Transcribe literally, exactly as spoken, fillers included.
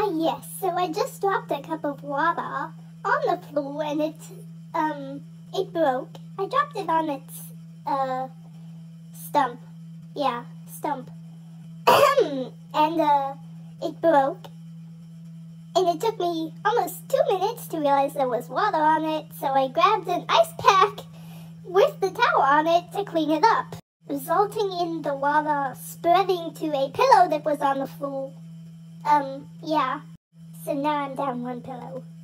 Ah, yes. So I just dropped a cup of water on the floor and it, um, it broke. I dropped it on its, uh, stump. Yeah, stump. and, uh, it broke. And it took me almost two minutes to realize there was water on it, so I grabbed an ice pack with the towel on it to clean it up, resulting in the water spreading to a pillow that was on the floor. Um, yeah. So now I'm down one pillow.